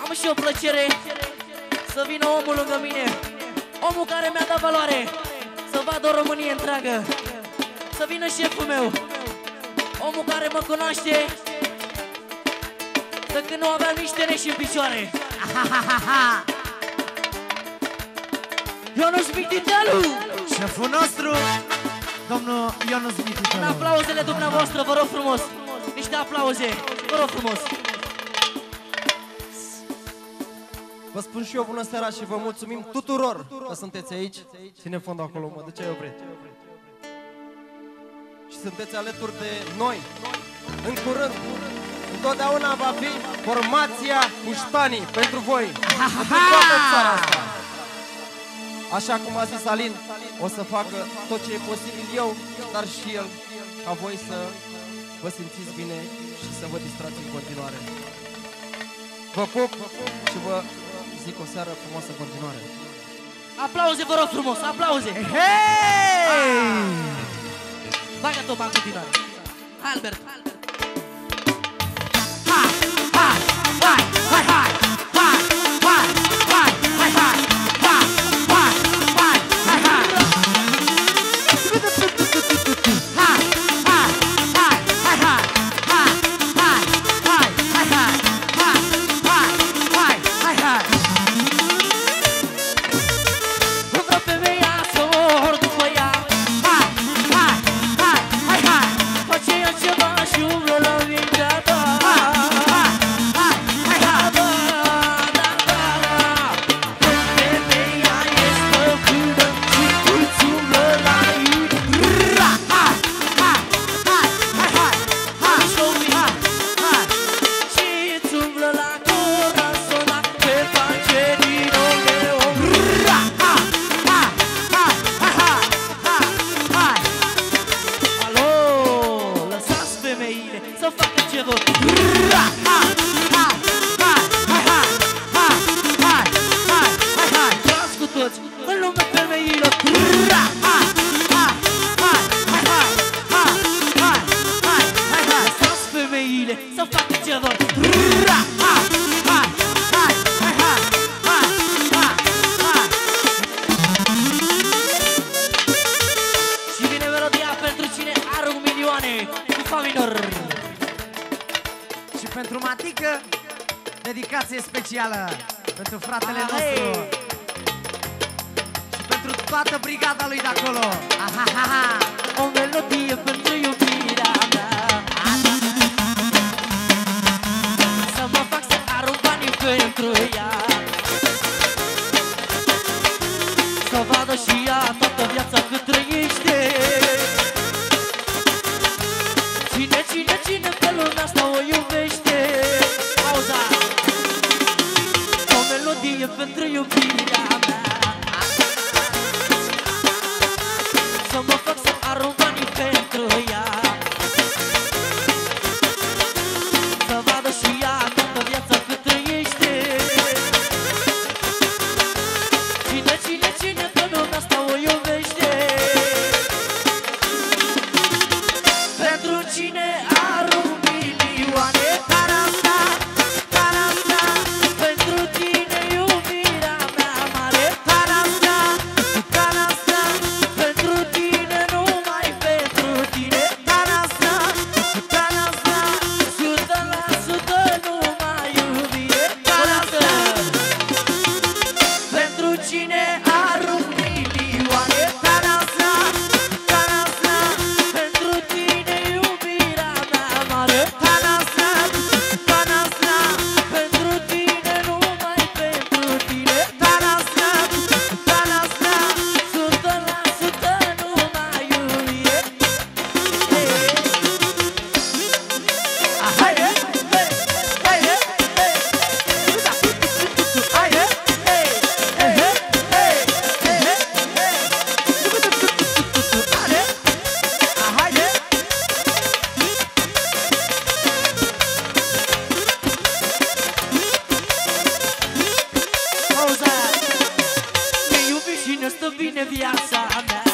Am și o plăcere să vină omul lângă mine, omul care mi-a dat valoare, să vadă o Românie întreagă. Să vină șeful meu, omul care mă cunoaște de când nu aveam nici teneși în picioare. Ionuț Mititelu, șeful nostru, domnul Ionuț Mititelu. în aplauzele dumneavoastră, vă rog frumos. Niște aplauze, vă rog frumos. Vă spun și eu bună seara și vă mulțumim tuturor că sunteți aici. Ține fondul acolo, mă, de ce ai oprit? Și sunteți alături de noi. În curând, întotdeauna va fi formația Puștanii pentru voi, pentru toată țara asta. Așa cum a zis Alin, o să facă tot ce e posibil eu, dar și el, ca voi să vă simțiți bine și să vă distrați în continuare. Vă pup și vă zic o seară frumoasă în continuare. Aplauze, vă rog frumos, aplauze. Hei! Bagă topa în continuare. Albert. Și pentru Matică, dedicație specială pentru fratele nostru. Și pentru toată brigada lui de acolo. O melodie pentru iubirea mea, să mă fac să arunc banii pentru ea, să vadă și ea toată viața cât trăiește. Cine pe lumea asta o iubește? Pauza. O melodie pentru iubirea mea, să mă fac să arunc banii pentru ea, să vadă și ea toată viața cât trăiește. Cine pe lumea asta o iubește? Pentru cine arunc milioane? Tarasta, tarasta, pentru tine iubirea mea mare. Tarasta, tarasta, pentru tine, numai pentru tine. Tarasta, tarasta, 100% numai iubire. Tarasta, pentru cine arunc milioane? Tarasta, tarasta, pentru tine iubirea mea mare. Tarasta, tarasta, pentru tine, numai pentru tine. Tarasta, tarasta, 100% numai iubire. Haide, haide, pauza. Ne iubi și ne stă bine viața mea.